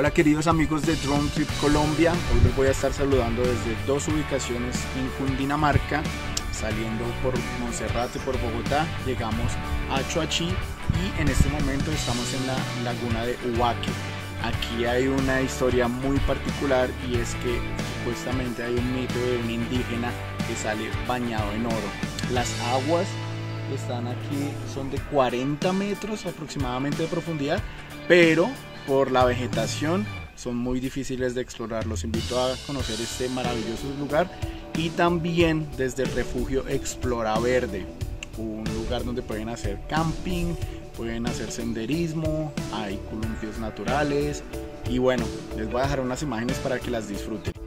Hola queridos amigos de Drone Trip Colombia, hoy les voy a estar saludando desde dos ubicaciones en Cundinamarca, saliendo por Monserrate, por Bogotá, llegamos a Choachí y en este momento estamos en la laguna de Ubaque. Aquí hay una historia muy particular y es que supuestamente hay un mito de un indígena que sale bañado en oro. Las aguas están aquí, son de 40 metros aproximadamente de profundidad, pero por la vegetación son muy difíciles de explorar. Los invito a conocer este maravilloso lugar y también desde el refugio Explora Verde, un lugar donde pueden hacer camping, pueden hacer senderismo, hay columpios naturales y bueno, les voy a dejar unas imágenes para que las disfruten.